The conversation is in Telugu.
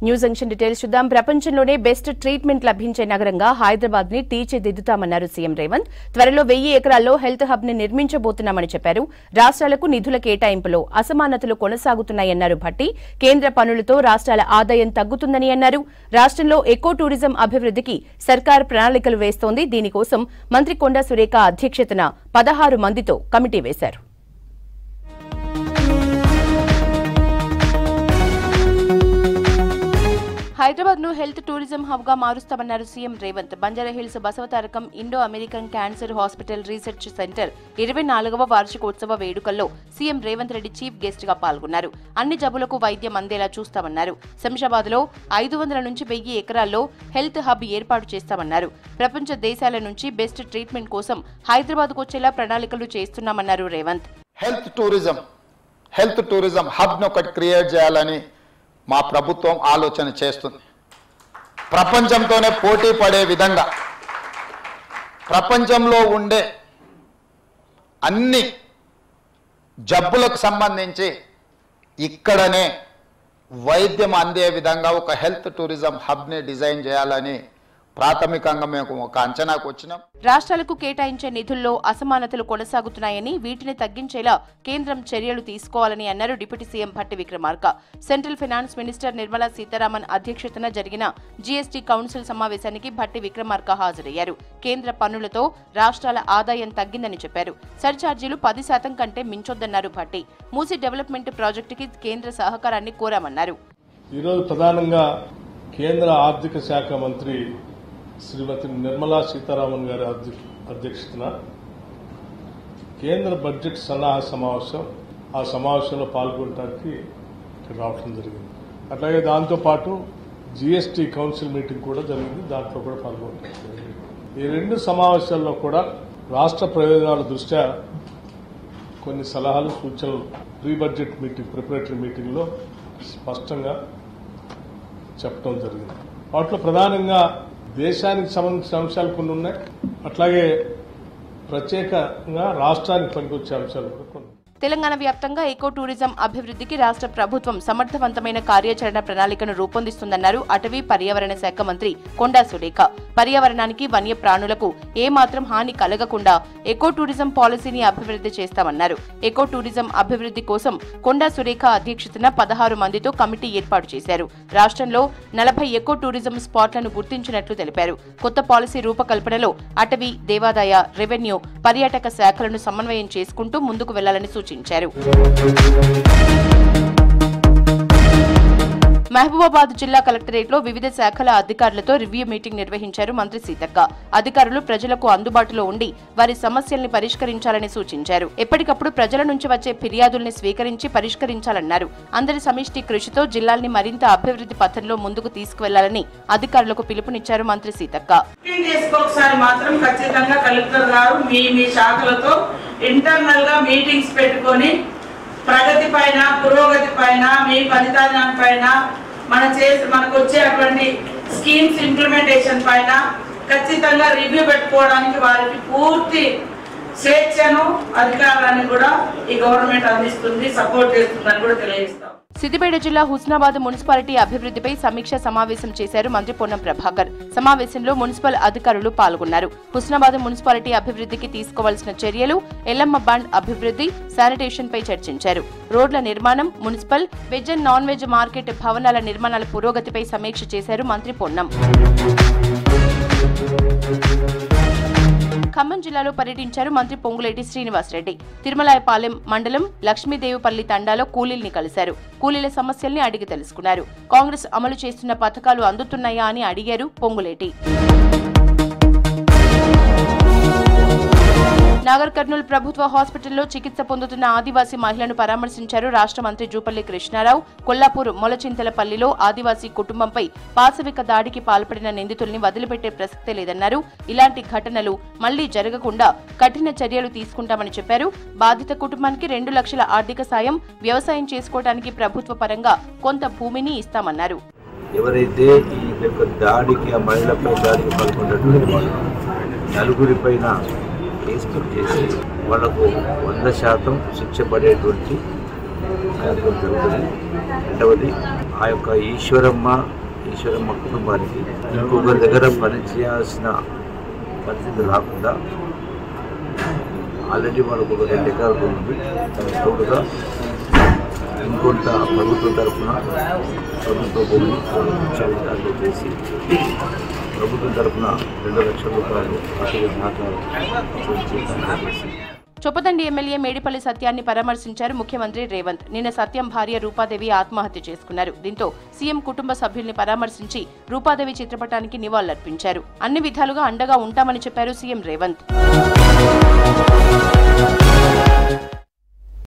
న్యూస్ జంక్షన్ డీటెయిల్స్ చూద్దాం. ప్రపంచంలోనే బెస్ట్ ట్రీట్మెంట్ లభించే నగరంగా హైదరాబాద్ ని తీర్చిదిద్దుతామన్నారు సీఎం రేవంత్. త్వరలో 1000 ఎకరాల్లో హెల్త్ హబ్ ని నిర్మించబోతున్నామని చెప్పారు. రాష్ట్రాలకు నిధుల కేటాయింపులో అసమానతలు కొనసాగుతున్నాయన్నారు భట్టి. కేంద్ర పనులతో రాష్ట్రాల ఆదాయం తగ్గుతుందని అన్నారు. రాష్ట్రంలో ఎకో టూరిజం అభివృద్ధికి సర్కార్ ప్రణాళికలు వేస్తోంది. దీనికోసం మంత్రి కొండా సురేఖ అధ్యక్షతన 16 మందితో కమిటీ వేశారు. హైదరాబాద్ ను హెల్త్ టూరిజం హబ్ గా మారుస్తామన్నారు CM Revanth. Banjara Hills Basavatarakam Indo American cancer hospital research centre 24వ వార్షికోత్సవ వేడుకల్లో CM Revanth Reddy chief guest గా పాల్గొన్నారు. అన్ని జబ్బులకు వైద్యం అందేలా చూస్తామన్నారు. శంషాబాద్ లో 500 నుంచి 1000 ఎకరాల్లో హెల్త్ హబ్ ఏర్పాటు చేస్తామన్నారు. ప్రపంచ దేశాల నుంచి బెస్ట్ ట్రీట్మెంట్ కోసం హైదరాబాద్ కు వచ్చేలా ప్రణాళికలు చేస్తున్నామన్నారు రేవంత్. హెల్త్ టూరిజం హబ్ ను ఒకటి క్రియేట్ చేయాలని మా ప్రభుత్వం ఆలోచన చేస్తుంది. ప్రపంచంతోనే పోటీ పడే విధంగా ప్రపంచంలో ఉండే అన్ని జబ్బులకు సంబంధించి ఇక్కడనే వైద్యం అందే విధంగా ఒక హెల్త్ టూరిజం హబ్ని డిజైన్ చేయాలని ప్రాథమికంగా మేము ఒక అంచనాకు వచ్చినాం. రాష్ట్రాలకు కేటాయించే నిధుల్లో అసమానతలు కొనసాగుతున్నాయని, వీటిని తగ్గించేలా కేంద్రం చర్యలు తీసుకోవాలని అన్నారు deputy CM Bhatti Vikramarka. Central finance minister Nirmala Sitharaman అధ్యక్షతన జరిగిన జీఎస్టీ కౌన్సిల్ సమావేశానికి భట్టి విక్రమార్క హాజరయ్యారు. కేంద్ర పన్నులతో రాష్ట్రాల ఆదాయం తగ్గిందని చెప్పారు. సర్ఛార్జీలు 10% కంటే మించొద్దన్నారు భట్టి. మూసీ డెవలప్మెంట్ ప్రాజెక్టుకి కేంద్ర సహకారాన్ని కోరామన్నారు. ఈరోజు ప్రధానంగా కేంద్ర ఆర్థిక శాఖ మంత్రి శ్రీమతి నిర్మలా సీతారామన్ గారి అధ్యక్షతన కేంద్ర బడ్జెట్ సలహా సమావేశం, ఆ సమావేశంలో పాల్గొనడానికి ఇక్కడ రావడం జరిగింది. అట్లాగే దాంతోపాటు జీఎస్టీ కౌన్సిల్ మీటింగ్ కూడా జరిగింది, దాంట్లో కూడా పాల్గొనడం జరిగింది. ఈ 2 సమావేశాల్లో కూడా రాష్ట్ర ప్రయోజనాల దృష్ట్యా కొన్ని సలహాలు, సూచనలు ప్రీ బడ్జెట్ మీటింగ్, ప్రిపరేటరీ మీటింగ్లో స్పష్టంగా చెప్పడం జరిగింది. వాటిలో ప్రధానంగా దేశానికి సంబంధించిన అంశాలు కొన్ని ఉన్నాయి, అట్లాగే ప్రత్యేకంగా రాష్ట్రానికి పనికొచ్చే అంశాలు కూడా కొన్ని. తెలంగాణ వ్యాప్తంగా ఎకో టూరిజం అభివృద్ధికి రాష్ట్ర ప్రభుత్వం సమర్థవంతమైన కార్యాచరణ ప్రణాళికను రూపొందిస్తుందన్నారు అటవీ పర్యావరణ శాఖ మంత్రి కొండా సురేఖ. పర్యావరణానికి, వన్యప్రాణులకు ఏమాత్రం హాని కలగకుండా ఎకో టూరిజం పాలసీని అభివృద్ధి చేస్తామన్నారు. ఎకో టూరిజం అభివృద్ధి కోసం కొండా సురేఖ అధ్యక్షతన 16 మందితో కమిటీ ఏర్పాటు చేశారు. రాష్ట్రంలో 40 ఎకో టూరిజం స్పాట్లను గుర్తించినట్లు తెలిపారు. కొత్త పాలసీ రూపకల్పనలో అటవీ, దేవాదాయ, రెవెన్యూ, పర్యాటక శాఖలను సమన్వయం చేసుకుంటూ ముందుకు వెళ్లాలని సూచించారు. మహబూబాబాద్ జిల్లా కలెక్టరేట్లో వివిధ శాఖల అధికారులతో రివ్యూ మీటింగ్ నిర్వహించారు మంత్రి సీతక్క. అధికారులు ప్రజలకు అందుబాటులో ఉండి వారి సమస్యల్ని పరిష్కరించాలని సూచించారు. ఎప్పటికప్పుడు ప్రజల నుంచి వచ్చే ఫిర్యాదుల్ని స్వీకరించి పరిష్కరించాలన్నారు. అందరి సమిష్టి కృషితో జిల్లాల్ని మరింత అభివృద్ధి పథంలో ముందుకు తీసుకువెళ్లాలని అధికారులకు పిలుపునిచ్చారు మంత్రి సీతక్క. మాత్రం ఖచ్చితంగా కలెక్టర్ గారు మీ శాఖలతో ఇంటర్నల్ గా మీటింగ్స్ పెట్టుకొని ప్రగతి పైన, పురోగతి పైన, మీ ఫలితాన్ని పైన, మనకు వచ్చేటువంటి స్కీమ్స్ ఇంప్లిమెంటేషన్ పైన ఖచ్చితంగా రివ్యూ పెట్టుకోవడానికి వారికి పూర్తి స్వేచ్ఛను, అధికారాన్ని కూడా ఈ గవర్నమెంట్ అందిస్తుంది, సపోర్ట్ చేస్తుందని కూడా తెలియజేస్తాం. సిద్దిపేట జిల్లా హుస్నాబాద్ మున్సిపాలిటీ అభివృద్ధిపై సమీక్ష సమావేశం చేశారు మంత్రి పొన్నం ప్రభాకర్. సమావేశంలో మున్సిపల్ అధికారులు పాల్గొన్నారు. హుస్నాబాద్ మున్సిపాలిటీ అభివృద్ధికి తీసుకోవాల్సిన చర్యలు, ఎల్లమ్మ బాండ్ అభివృద్ధి, శానిటేషన్ పై చర్చించారు. రోడ్ల నిర్మాణం, municipal, veg and non veg market భవనాల నిర్మాణాల పురోగతిపై సమీక్ష చేశారు మంత్రి పొన్నం. ఖమ్మం జిల్లాలో పర్యటించారు మంత్రి పొంగులేటి శ్రీనివాసరెడ్డి. తిరుమలాయపాలెం మండలం లక్ష్మీదేవిపల్లి తండాలో కూలీల్ని కలిశారు. కూలీల సమస్యల్ని అడిగి తెలుసుకున్నారు. కాంగ్రెస్ అమలు చేస్తున్న పథకాలు అందుతున్నాయా అని అడిగారు పొంగులేటి. నాగర్ కర్నూల్ ప్రభుత్వ హాస్పిటల్లో చికిత్స పొందుతున్న ఆదివాసీ మహిళను పరామర్శించారు రాష్ట్ర మంత్రి జూపల్లి కృష్ణారావు. కొల్లాపూర్ మొలచింతలపల్లిలో ఆదివాసీ కుటుంబంపై పాశవిక దాడికి పాల్పడిన నిందితుల్ని వదిలిపెట్టే ప్రసక్తే లేదన్నారు. ఇలాంటి ఘటనలు మళ్లీ జరగకుండా కఠిన చర్యలు తీసుకుంటామని చెప్పారు. బాధిత కుటుంబానికి 2 లక్షల ఆర్థిక సాయం, వ్యవసాయం చేసుకోవడానికి ప్రభుత్వ పరంగా కొంత భూమిని ఇస్తామన్నారు. ఎవరైతే ఈ దాడికి, ఆ మహిళపై దాడికి పాల్గొన్నటువంటి వాళ్ళు నలుగురిపైన కేసు చేసి వాళ్లకు 100% శిక్ష పడేటువంటి కార్యక్రమం జరుగుతుంది. రెండవది ఆ యొక్క ఈశ్వరమ్మ కుటుంబానికి ఇంకొకరి దగ్గర పని చేయాల్సిన పరిస్థితి రాకుండా ఆల్రెడీ వాళ్ళకు ఒక 2 ఎకరాలు ఉంది. దానికి తోడుగా ఇంకొంత ప్రభుత్వం తరఫున ప్రభుత్వ భూమిని దాంట్లో చేసి ప్రభుత్వం తరఫున 2 లక్షల రూపాయలు చేసి చొప్పదండి ఎమ్మెల్యే మేడిపల్లి సత్యాన్ని పరామర్శించారు ముఖ్యమంత్రి రేవంత్. నిన్న సత్యం భార్య రూపాదేవి ఆత్మహత్య చేసుకున్నారు. దీంతో సీఎం కుటుంబ సభ్యుల్ని పరామర్శించి రూపాదేవి చిత్రపటానికి నివాళులర్పించారు. అన్ని విధాలుగా అండగా ఉంటామని చెప్పారు సీఎం రేవంత్.